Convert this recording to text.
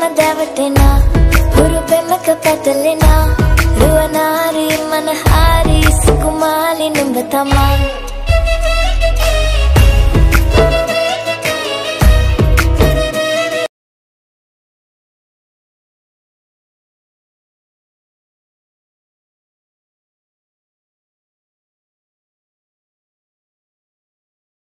දැවටෙනා හුරු පෙමක පැටලෙනා රුවනාරි මනහාරි සුකුමාලි නුඹ තමා